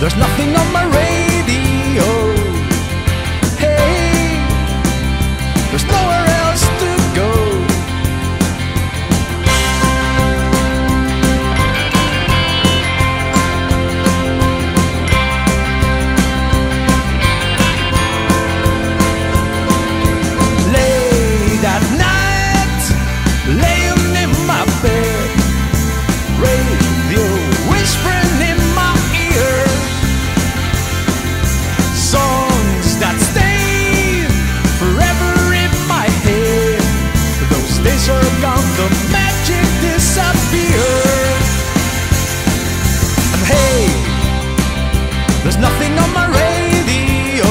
There's nothing on my radio. Hey, there's nowhere else to go. Late at night, laying in my bed, radio whispering in my ear, songs that stay forever in my head. Those days are gone, the magic disappeared. And hey, there's nothing on my radio.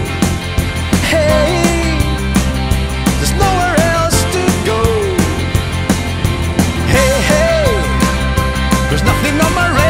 Hey, there's nowhere else to go. Hey, hey, there's nothing on my radio.